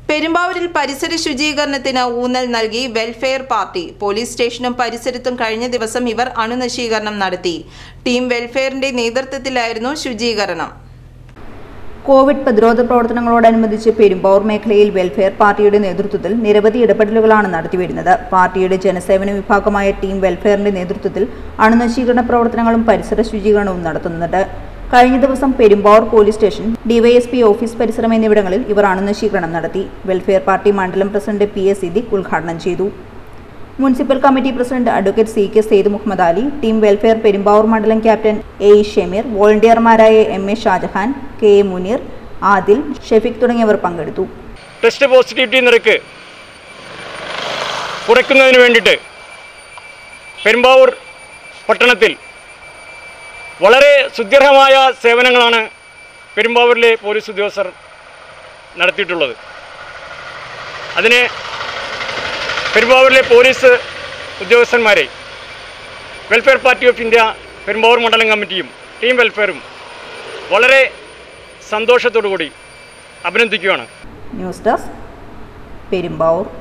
പെരുമ്പാവൂരിൽ പരിസര ശുചീകരണത്തിന് ഊന്നൽ നൽകി വെൽഫെയർ പാർട്ടി. പോലീസ് സ്റ്റേഷനും പരിസരത്തും കഴിഞ്ഞ ദിവസം ഇവർ അണുനശീകരണം നടത്തി. ടീം വെൽഫെയറിന്റെ നേതൃത്വത്തിലായിരുന്നു ശുചീകരണം. കോവിഡ് പ്രതിരോധ പ്രവർത്തനങ്ങളോടനുബന്ധിച്ച് പെരുമ്പാവൂർ മേഖലയിൽ വെൽഫെയർ പാർട്ടിയുടെ നേതൃത്വത്തിൽ നിരവധി ഇടപെടലുകളാണ് നടത്തിവരുന്നത്. പാർട്ടിയുടെ ജനസേവന വിഭാഗമായ ടീം വെൽഫെയറിന്റെ നേതൃത്വത്തിൽ അണുനശീകരണ പ്രവർത്തനങ്ങളും പരിസര ശുചീകരണവും നടത്തുന്നുണ്ട്. കഴിഞ്ഞ ദിവസം Perumbavoor police station, DYSP office പരിസരം എന്നിവിടങ്ങളിൽ ഇവർ അണുനശീകരണം നടത്തി. വെൽഫെയർ പാർട്ടി മണ്ഡലം പ്രസിഡന്റ് PS സിദ്ദിഖ് ഉദ്ഘാടനം ചെയ്തു. Municipal committee president advocate CK Saeed Muhammad Ali, team welfare Perumbavoor മണ്ഡലം ക്യാപ്റ്റൻ A ഷമീർ, വോളണ്ടിയർമാരായ MA ഷാജഹാൻ, KA മുനീർ, ആദിൽ, ഷെഫീഖ് തുടങ്ങിയവർ പങ്കെടുത്തു. ടെസ്റ്റ് പോസിറ്റിവിറ്റി നിരക്ക് കുറയ്ക്കുന്നതിന് വേണ്ടിയിട്ട് പെരുമ്പാവൂർ പട്ടണത്തിൽ വളരെ സുദീർഘമായ സേവനങ്ങളാണ് പെരുമ്പാവൂരിലെ പോലീസ് ഉദ്യോഗസ്ഥർ നടത്തിയിട്ടുള്ളത്. അതിന് പെരുമ്പാവൂരിലെ പോലീസ് ഉദ്യോഗസ്ഥന്മാരെ welfare party of India Perumbavoor മണ്ഡലം കമ്മിറ്റിയും ടീം വെൽഫെയറും വളരെ സന്തോഷത്തോടു കൂടി അഭിനന്ദിക്കുകയാണ്. News desk, Perumbavoor.